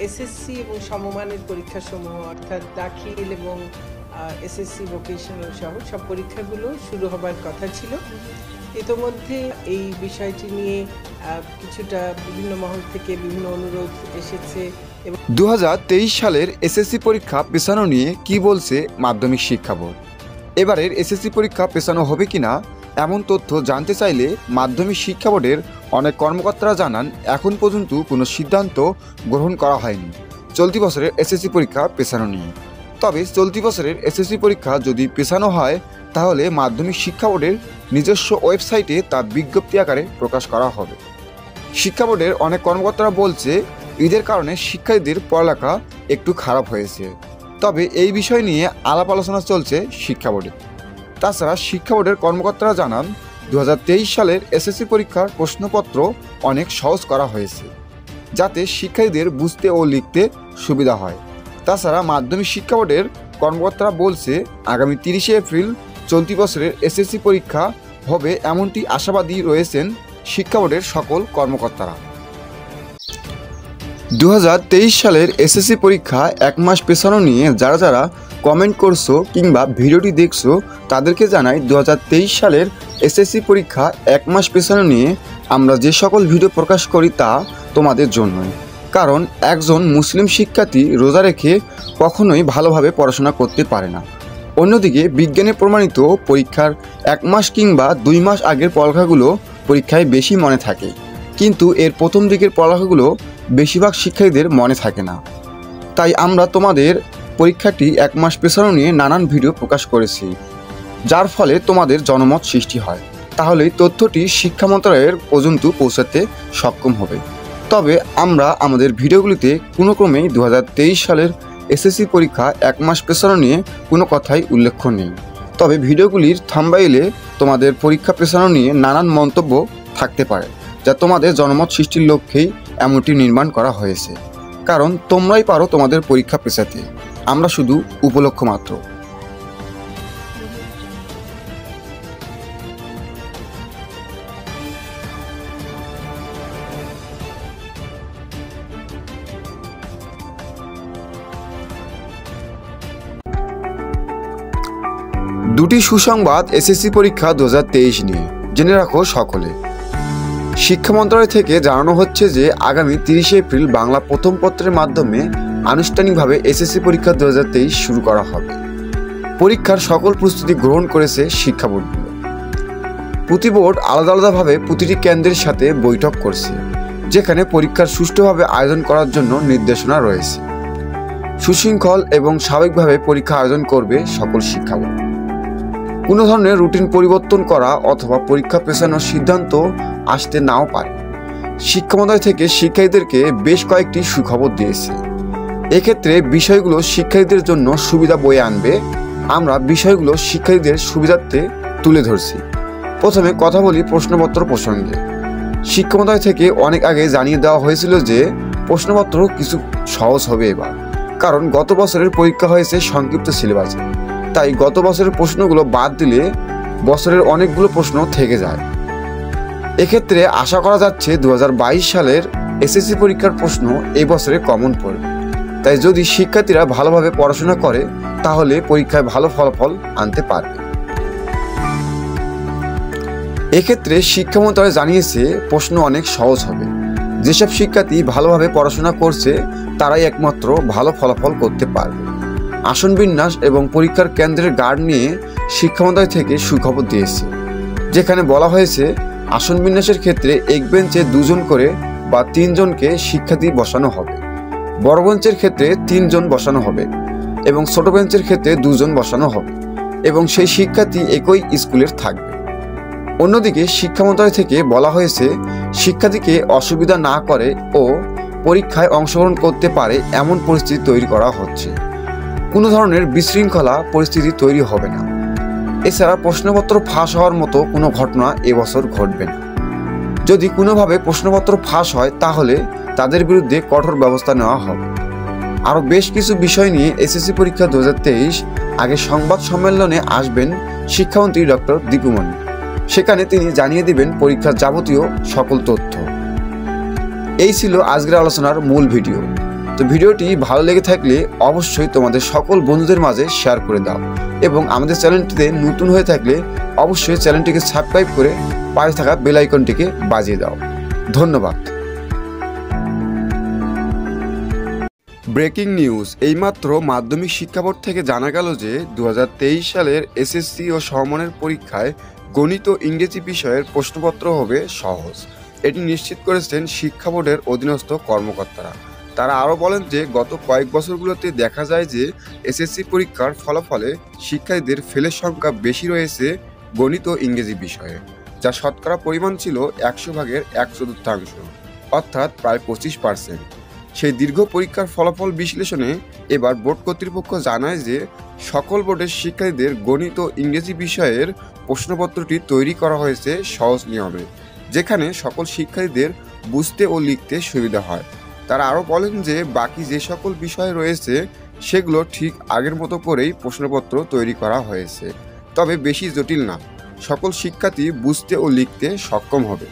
SSC এবং সমমানের পরীক্ষাসমূহ অর্থাৎ দাখিল এবং এসএসসি ভোকেশনাল সহ সব পরীক্ষাগুলো শুরু হবার কথা ছিল। ইতোমধ্যে এই বিষয়টি নিয়ে কিছুটা বিভিন্ন মহল থেকে বিভিন্ন অনুরোধ এসেছে। 2023 সালের এসএসসি পরীক্ষা পেছানো নিয়ে কি বলছে মাধ্যমিক শিক্ষা বোর্ড? এবারের এসএসসি পরীক্ষা পেছানো হবে কিনা এমন তথ্য জানতে চাইলে মাধ্যমিক শিক্ষা বোর্ডের অনেক কর্মকর্তারা জানান, এখন পর্যন্ত কোনো সিদ্ধান্ত গ্রহণ করা হয়নি চলতি বছরের এসএসসি পরীক্ষা পেছানো নিয়ে। তবে চলতি বছরের এসএসসি পরীক্ষা যদি পেছানো হয় তাহলে মাধ্যমিক শিক্ষা বোর্ডের নিজস্ব ওয়েবসাইটে তা বিজ্ঞপ্তি আকারে প্রকাশ করা হবে। শিক্ষা বোর্ডের অনেক কর্মকর্তারা বলছে, ঈদের কারণে শিক্ষার্থীদের পড়ালেখা একটু খারাপ হয়েছে। তবে এই বিষয় নিয়ে আলাপ আলোচনা চলছে শিক্ষা বোর্ডে। তাছাড়া শিক্ষা বোর্ডের কর্মকর্তারা জানান, 2023 সালের এসএসসি পরীক্ষার প্রশ্নপত্র অনেক সহজ করা হয়েছে যাতে শিক্ষার্থীদের বুঝতে ও লিখতে সুবিধা হয়। তাছাড়া মাধ্যমিক শিক্ষা বোর্ডের কর্মকর্তারা বলছে, আগামী 30 এপ্রিল চলতি বছরের এসএসসি পরীক্ষা হবে এমনটি আশাবাদী রয়েছেন শিক্ষা বোর্ডের সকল কর্মকর্তারা। 2023 সালের এসএসসি পরীক্ষা এক মাস পেছানো নিয়ে যারা যারা কমেন্ট করছো কিংবা ভিডিওটি দেখছো তাদেরকে জানাই, 2023 সালের এসএসসি পরীক্ষা এক মাস পেছানো নিয়ে আমরা যে সকল ভিডিও প্রকাশ করি তা তোমাদের জন্যই। কারণ একজন মুসলিম শিক্ষার্থী রোজা রেখে কখনোই ভালোভাবে পড়াশোনা করতে পারে না। অন্যদিকে বিজ্ঞানে প্রমাণিত পরীক্ষার এক মাস কিংবা 2 মাস আগের পড়ালেখাগুলো পরীক্ষায় বেশি মনে থাকে, কিন্তু এর প্রথম দিকের পড়ালেখাগুলো বেশিরভাগ শিক্ষার্থীদের মনে থাকে না। তাই আমরা তোমাদের পরীক্ষাটি এক মাস পেছানো নিয়ে নানান ভিডিও প্রকাশ করেছি, যার ফলে তোমাদের জনমত সৃষ্টি হয়। তাহলেই তথ্যটি শিক্ষা মন্ত্রণালয়ের পর্যন্ত পৌঁছাতে সক্ষম হবে। তবে আমরা আমাদের ভিডিওগুলিতে কোনো ক্রমেই 2023 সালের এসএসসি পরীক্ষা এক মাস পেছানো নিয়ে কোনো কথাই উল্লেখ নেই। তবে ভিডিওগুলির থাম্বনেইলে তোমাদের পরীক্ষা পেছানো নিয়ে নানান মন্তব্য থাকতে পারে, যা তোমাদের জনমত সৃষ্টির লক্ষ্যেই এমনটি নির্মাণ করা হয়েছে। কারণ তোমরাই পারো তোমাদের পরীক্ষা পেছাতে, আমরা শুধু উপলক্ষ মাত্র। দুটি সুসংবাদ এসএসসি পরীক্ষা 2023 নিয়ে জেনে রাখো সকলে। শিক্ষা মন্ত্রণালয় থেকে জানানো হচ্ছে যে আগামী 30 এপ্রিল বাংলা প্রথম পত্রের মাধ্যমে আনুষ্ঠানিকভাবে এসএসসি পরীক্ষা 2023 শুরু করা হবে। পরীক্ষার সকল প্রস্তুতি গ্রহণ করেছে শিক্ষা বোর্ডগুলো। প্রতি বোর্ড আলাদা আলাদাভাবে প্রতিটি কেন্দ্রের সাথে বৈঠক করছে, যেখানে পরীক্ষার সুষ্ঠুভাবে আয়োজন করার জন্য নির্দেশনা রয়েছে। সুশৃঙ্খল এবং স্বাভাবিকভাবে পরীক্ষা আয়োজন করবে সকল শিক্ষা বোর্ড। কোনো ধরনের রুটিন পরিবর্তন করা অথবা পরীক্ষা পেছানোর সিদ্ধান্ত আসতে নাও পারে। শিক্ষা মন্ত্রণালয় থেকে শিক্ষার্থীদেরকে বেশ কয়েকটি সুখবর দিয়েছে। এক্ষেত্রে বিষয়গুলো শিক্ষার্থীদের জন্য সুবিধা বয়ে আনবে। আমরা বিষয়গুলো শিক্ষার্থীদের সুবিধার্থে তুলে ধরছি। প্রথমে কথা বলি প্রশ্নপত্র প্রসঙ্গে। শিক্ষা মন্ত্রণালয় থেকে অনেক আগে জানিয়ে দেওয়া হয়েছিল যে প্রশ্নপত্র কিছু সহজ হবে এবার, কারণ গত বছরের পরীক্ষা হয়েছে সংক্ষিপ্ত সিলেবাসে। তাই গত বছরের প্রশ্নগুলো বাদ দিলে বছরের অনেকগুলো প্রশ্ন থেকে যায়। এক্ষেত্রে আশা করা যাচ্ছে 2022 সালের এসএসসি পরীক্ষার প্রশ্ন এই বছরে কমন পড়বে। তাই যদি শিক্ষার্থীরা ভালোভাবে পড়াশোনা করে তাহলে পরীক্ষায় ভালো ফলাফল আনতে পারবে। এক্ষেত্রে শিক্ষা মন্ত্রণালয় জানিয়েছে প্রশ্ন অনেক সহজ হবে। যেসব শিক্ষার্থী ভালোভাবে পড়াশোনা করছে তারাই একমাত্র ভালো ফলাফল করতে পারবে। আসন বিন্যাস এবং পরীক্ষার কেন্দ্রের গার্ড নিয়ে শিক্ষা মন্ত্রণালয় থেকে সুখবর দিয়েছে, যেখানে বলা হয়েছে আসন বিন্যাসের ক্ষেত্রে এক বেঞ্চে 2 জন করে বা 3 জনকে শিক্ষার্থী বসানো হবে। বড় বেঞ্চের ক্ষেত্রে 3 জন বসানো হবে এবং ছোট বেঞ্চের ক্ষেত্রে 2 জন বসানো হবে এবং সেই শিক্ষার্থী একই স্কুলের থাকবে। অন্যদিকে শিক্ষা মন্ত্রণালয় থেকে বলা হয়েছে শিক্ষার্থীকে অসুবিধা না করে ও পরীক্ষায় অংশগ্রহণ করতে পারে এমন পরিস্থিতি তৈরি করা হচ্ছে। কোনো ধরনের বিশৃঙ্খলা পরিস্থিতি তৈরি হবে না। এছাড়া প্রশ্নপত্র ফাঁস হওয়ার মতো কোনো ঘটনা এবছর ঘটবে না। যদি কোনোভাবে প্রশ্নপত্র ফাঁস হয় তাহলে তাদের বিরুদ্ধে কঠোর ব্যবস্থা নেওয়া হবে। আরও বেশ কিছু বিষয় নিয়ে এসএসসি পরীক্ষা 2023 আগে সংবাদ সম্মেলনে আসবেন শিক্ষামন্ত্রী ডক্টর দীপুমণি। সেখানে তিনি জানিয়ে দিবেন পরীক্ষার যাবতীয় সকল তথ্য। এই ছিল আজকের আলোচনার মূল ভিডিও। তো ভিডিওটি ভালো লেগে থাকলে অবশ্যই তোমাদের সকল বন্ধুদের মাঝে শেয়ার করে দাও এবং আমাদের চ্যানেলটিতে নতুন হয়ে থাকলে অবশ্যই চ্যানেলটিকে সাবস্ক্রাইব করে পাশে থাকা বেল আইকনটিকে বাজিয়ে দাও। ধন্যবাদ। Breaking news. এইমাত্র মাধ্যমিক শিক্ষা বোর্ড থেকে জানা গেল যে 2023 সালের এসএসসি ও সমমানের পরীক্ষায় গণিত ও ইংরেজি বিষয়ের প্রশ্নপত্র হবে সহজ। এটি নিশ্চিত করেছেন শিক্ষা বোর্ডের অধীনস্থ কর্মকর্তারা। তারা আরও বলেন যে গত কয়েক বছরগুলোতে দেখা যায় যে এসএসসি পরীক্ষার ফলাফলে শিক্ষার্থীদের ফেলের সংখ্যা বেশি রয়েছে গণিত ও ইংরেজি বিষয়ে, যা শতকরা পরিমাণ ছিল 100 ভাগের 1/4, অর্থাৎ প্রায় 25%। সেই দীর্ঘ পরীক্ষার ফলাফল বিশ্লেষণে এবার বোর্ড কর্তৃপক্ষ জানায় যে সকল বোর্ডের শিক্ষার্থীদের গণিত ও ইংরেজি বিষয়ের প্রশ্নপত্রটি তৈরি করা হয়েছে সহজ নিয়মে, যেখানে সকল শিক্ষার্থীদের বুঝতে ও লিখতে সুবিধা হয়। তারা আরও বলেন যে বাকি যে সকল বিষয় রয়েছে সেগুলো ঠিক আগের মতো করেই প্রশ্নপত্র তৈরি করা হয়েছে, তবে বেশি জটিল না। সকল শিক্ষার্থী বুঝতে ও লিখতে সক্ষম হবে।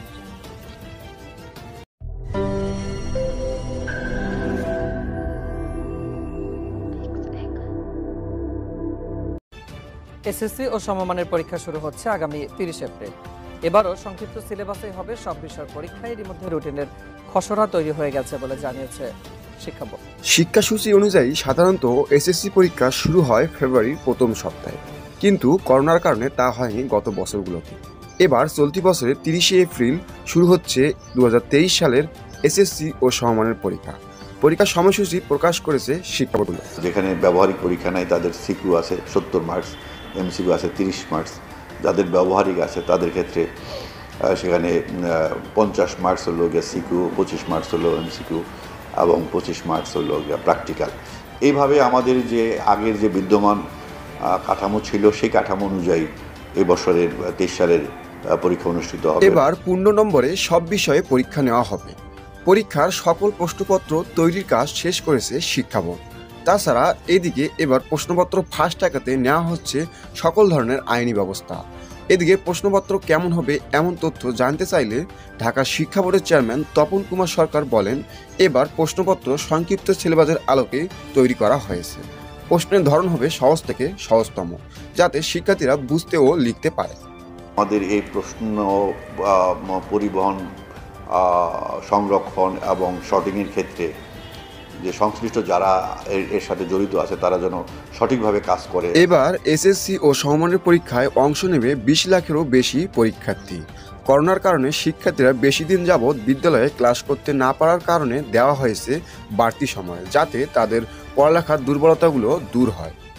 এসএসসি ও সমমানের পরীক্ষা শুরু হচ্ছে আগামী 30 এপ্রিল। এবারও সংক্ষিপ্ত সিলেবাসে হবে সব বিষয়ের পরীক্ষা। এরই মধ্যে রুটিনের খসড়া তৈরি হয়ে গেছে বলে জানিয়েছে শিক্ষা বোর্ড। শিক্ষাসূচি অনুযায়ী সাধারণত এসএসসি পরীক্ষা শুরু হয় ফেব্রুয়ারির প্রথম সপ্তাহে, কিন্তু করোনার কারণে তা হয়নি গত বছরগুলোতে। এবার চলতি বছরের 30 এপ্রিল শুরু হচ্ছে 2023 সালের এসএসসি ও সমমানের পরীক্ষা। পরীক্ষার সময়সূচি প্রকাশ করেছে শিক্ষা বোর্ড। যেখানে ব্যবহারিক পরীক্ষা নাই তাদের সিকিউ আছে 70 মার্কস, এমসিকিউ আছে 30 মার্কস। যাদের ব্যবহারিক আছে তাদের ক্ষেত্রে সেখানে 50 মার্কস হলো গিয়ে সিকিউ, 25 মার্কস হলো এমসিকিউ এবং 25 মার্কস হলো গিয়ে প্র্যাকটিক্যাল। এইভাবে আমাদের যে আগের যে বিদ্যমান কাঠামো ছিল সেই কাঠামো অনুযায়ী এই বছরের 23 সালের পরীক্ষা অনুষ্ঠিত হবে। এবার পূর্ণ নম্বরে সব বিষয়ে পরীক্ষা নেওয়া হবে। পরীক্ষার সকল প্রশ্নপত্র তৈরির কাজ শেষ করেছে শিক্ষা বোর্ড। তাছাড়া এদিকে এবার প্রশ্নপত্র ফাঁস টাকাতে নেওয়া হচ্ছে সকল ধরনের আইনি ব্যবস্থা। এদিকে প্রশ্নপত্র কেমন হবে এমন তথ্য জানতে চাইলে ঢাকা শিক্ষা বোর্ডের চেয়ারম্যান তপন কুমার সরকার বলেন, এবার প্রশ্নপত্র সংক্ষিপ্ত সিলেবাসের আলোকে তৈরি করা হয়েছে। প্রশ্নের ধরন হবে সহজ থেকে সহজতম, যাতে শিক্ষার্থীরা বুঝতে ও লিখতে পারে। আমাদের এই প্রশ্ন পরিবহন, সংরক্ষণ এবং শর্টিংয়ের ক্ষেত্রে যে সংশ্লিষ্ট যারা এর সাথে জড়িত আছে তারা যেন সঠিকভাবে কাজ করে। এবার এসএসসি ও সমমানের পরীক্ষায় অংশ নেবে 20 লাখেরও বেশি পরীক্ষার্থী। করোনার কারণে শিক্ষার্থীরা বেশি দিন যাবৎ বিদ্যালয়ে ক্লাস করতে না পারার কারণে দেওয়া হয়েছে বাড়তি সময়, যাতে তাদের পড়ালেখার দুর্বলতাগুলো দূর হয়।